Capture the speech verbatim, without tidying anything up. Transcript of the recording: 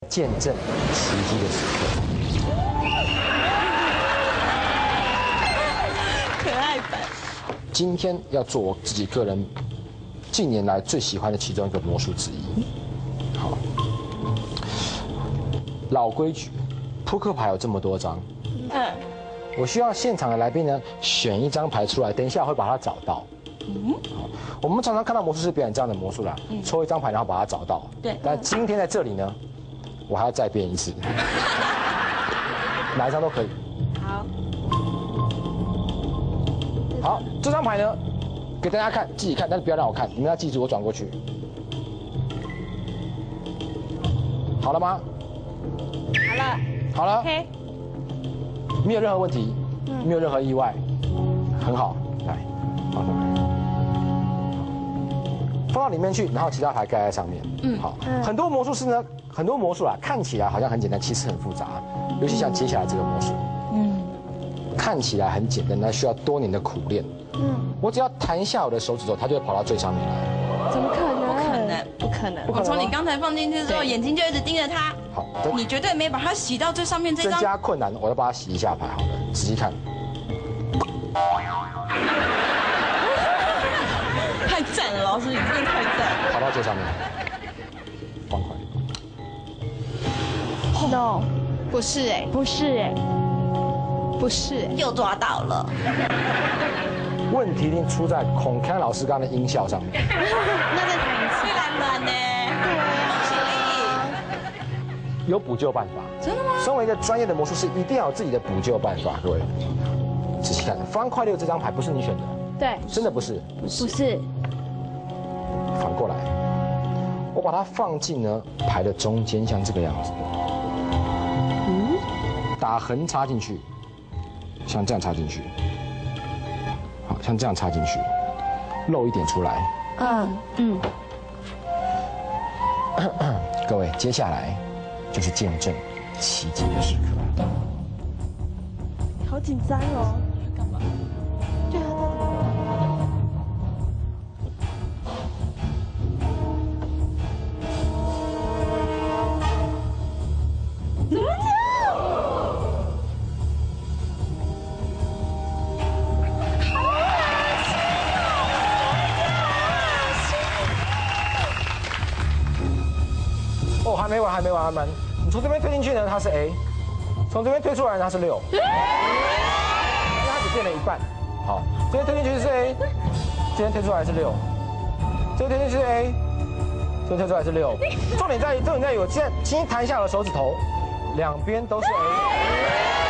见证奇迹的时刻。 可爱版。 今天要做我自己个人近年来最喜欢的其中一个魔术之一。好，老规矩，扑克牌有这么多张。 嗯。 我需要现场的来宾呢选一张牌出来，等一下会把它找到。嗯。好，我们常常看到魔术师表演这样的魔术啦，嗯、抽一张牌然后把它找到。 对。 但今天在这里呢，我还要再变一次，哪一张都可以。 好。 好，这张牌呢，给大家看，自己看，但是不要让我看，你们要记住我转过去。好了吗？ 好了。 好了。 OK。 没有任何问题，没有任何意外，很好。来，放上来，放到里面去，然后其他牌盖在上面。嗯，好。很多魔术师呢，很多魔术啊，看起来好像很简单，其实很复杂，尤其像接下来这个魔术。嗯。看起来很简单，但需要多年的苦练。嗯，我只要弹一下我的手指头，它就会跑到最上面来。 怎么可能？ 不可能，不可能！我从你刚才放进去之后，眼睛就一直盯着它。 好， 你绝对没把它洗到最上面这张。 增加困难，我要把它洗一下牌。好了，仔细看。 太赞了，老师，你真的太赞！ 跑到最上面，方块。 No， 不是哎， 不是哎。 不是，又抓到了。 问题一定出在孔康老师刚刚的音效上面。 那再弹一次。 会来乱呢？对啊。 有补救办法。 真的吗？ 身为一个专业的魔术师，一定要有自己的补救办法。各位，仔细看，方块六这张牌不是你选的。 对。 真的不是。 不是。不是。 反过来，我把它放进呢牌的中间，像这个样子。嗯。打横插进去。像这样插进去，好像这样插进去，漏一点出来。嗯嗯。各位，接下来就是见证奇迹的时刻。 好紧张哦！ 干嘛？ 对啊。 怎么这样？ 哦，还没完，还没完，还没完。你从这边推进去呢，它是 A； 从这边推出来呢，它是六。因为它只变了一半。好，这边推进去是 A， 这边推出来是六，这边推进去是 A， 这边推出来是六。重点在于，重点在于，我现在轻轻弹一下我的手指头，两边都是 A。